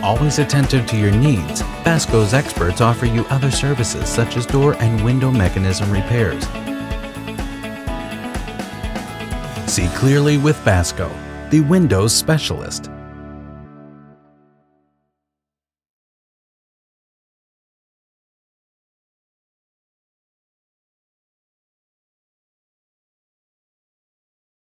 Always attentive to your needs, Basco's experts offer you other services such as door and window mechanism repairs. See clearly with Basco, the Windows specialist.